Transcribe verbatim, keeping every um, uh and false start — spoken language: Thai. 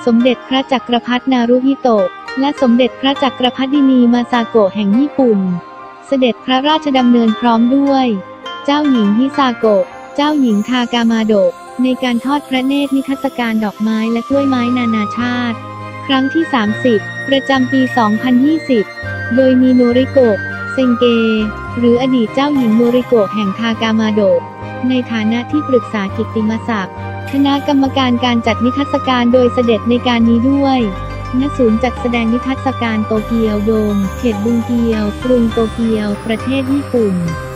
สมเด็จพระจักรพรรดินารุฮิโตะและสมเด็จพระจักรพรรดินีมาซาโกะแห่งญี่ปุ่นเสด็จพระราชดำเนินพร้อมด้วยเจ้าหญิงฮิซาโกะเจ้าหญิงทากามาโดะในการทอดพระเนตรนิทรรศการดอกไม้และกล้วยไม้นานาชาติครั้งที่สามสิบประจำปีสองพันยี่สิบโดยมีโนริโกะเซงเกหรืออดีตเจ้าหญิงโนริโกะแห่งทากามาโดะในฐานะที่ปรึกษากิตติมศักดิ์คณะกรรมการการจัดนิทรรศการโดยเสด็จในการนี้ด้วยณศูนย์จัดแสดงนิทรรศการโตเกียวโดมเขตบุงเกียวกรุงโตเกียวประเทศญี่ปุ่น